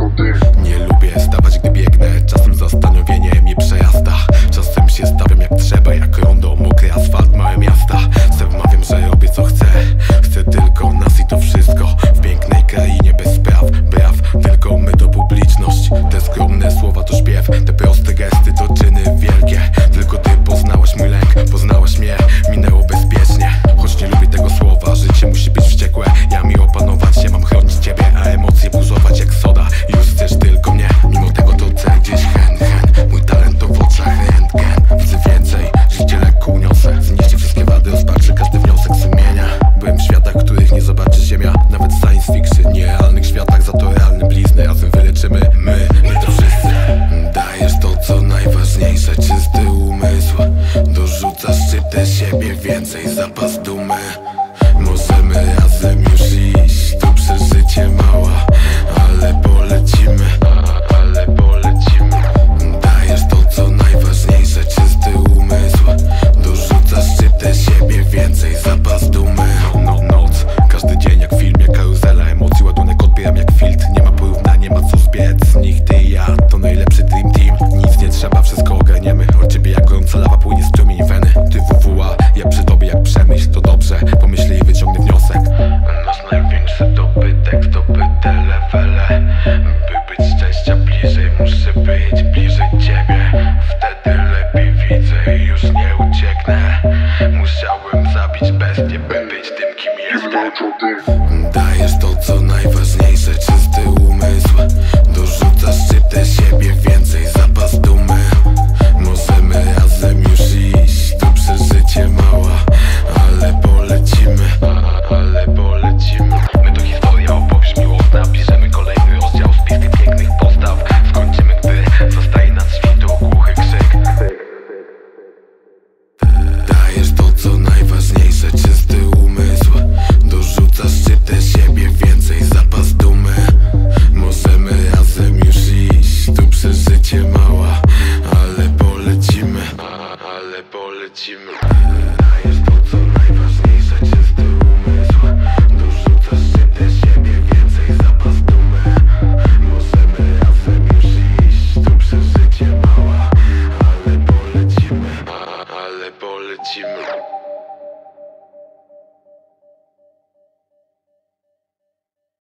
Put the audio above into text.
Nie lubię stawać, gdy biegnę. Czasem zastanowienie mnie przejazda. Czasem się stawiam jak trzeba, jak rondo, mokry asfalt, małe miasta. Se wmawiam, że robię co chcę. Chcę tylko nas i to wszystko. W pięknej krainie bez spraw, braw. Tylko my to publiczność. Te skromne słowa to śpiew. Te proste gesty to czyny wielkie. Tylko ty poznałaś mój lęk, poznałaś mnie. Minęło bezpiecznie, choć nie lubię tego słowa. Życie musi być wściekłe, ja mi opanować się. Mam chronić ciebie, a emocje burzować jak soda. Już chcesz tylko mnie, mimo tego to chcę gdzieś hen. Mój talent to w oczach rentgen. Widzę więcej, życie lekko uniosę. Znieście wszystkie wady, rozpaczy każdy wniosek sumienia. Byłem w światach, których nie zobaczy ziemia. Nawet w science fiction, nierealnych światach. Za to realne blizny, razem wyleczymy. My to wszyscy. Dajesz to co najważniejsze, czysty umysł. Dorzucasz szczyptę siebie, więcej zapas dumy. Możemy razem już iść, to przeżycie mała, ale polecimy. Dajesz to co najważniejsze, czysty umysł. Dorzucasz szczyptę siebie, więcej zapas dumy. Noc, każdy dzień jak film, jak karuzela. Emocji ładunek odbieram jak filtr. Nie ma porównania, nie ma co zbiec. Z nich ty i ja, to najlepszy dream team. Nic nie trzeba, wszystko ogarniemy. Od ciebie jak gorąca lawa płynie strumień weny. Ty WWA, ja przy tobie jak przemyśl. To dobrze, pomyśl i wyciągnę wniosek. Nasz największy dobytek, zdobyte levele. By być szczęścia bliżej, muszę być bliżej ciebie. Wtedy lepiej widzę i już nie ucieknę. Musiałem zabić bestię, by być tym kim jestem.